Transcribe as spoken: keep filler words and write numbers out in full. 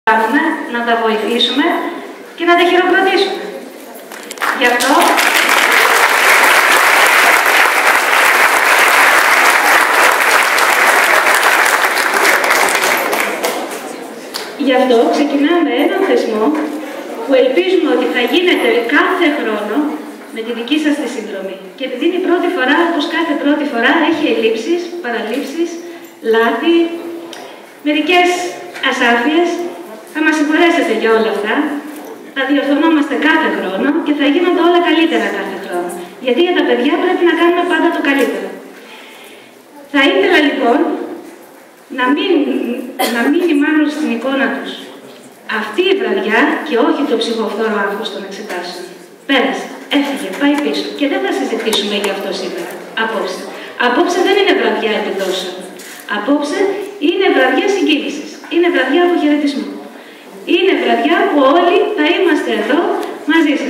κάνουμε, να τα βοηθήσουμε και να τα χειροκροτήσουμε. Γι' αυτό, γι' αυτό ξεκινάμε έναν θεσμό που ελπίζουμε ότι θα γίνεται κάθε χρόνο με τη δική σας τη συνδρομή. Και επειδή είναι η πρώτη φορά, όπως κάθε πρώτη φορά, έχει ελλείψεις, παραλήψεις, λάθη, μερικές ασάφειες, θα μας συγχωρέσετε για όλα αυτά. Θα διορθωνόμαστε κάθε χρόνο και θα γίνονται όλα καλύτερα κάθε χρόνο. Γιατί για τα παιδιά πρέπει να κάνουμε πάντα το καλύτερο. Θα ήθελα λοιπόν να, μην, να μείνει μάλλον στην εικόνα τους αυτή η βραδιά και όχι το ψυχοφθόρο άγχος των εξετάσεων. Πέρασε, έφυγε, πάει πίσω και δεν θα συζητήσουμε για αυτό σήμερα, απόψε. Απόψε δεν είναι βραδιά επιδόσεων. Απόψε είναι βραδιά συγκίνησης, είναι βραδιά αποχαιρετισμού. Είναι βραδιά που όλοι θα είμαστε εδώ μαζί σας.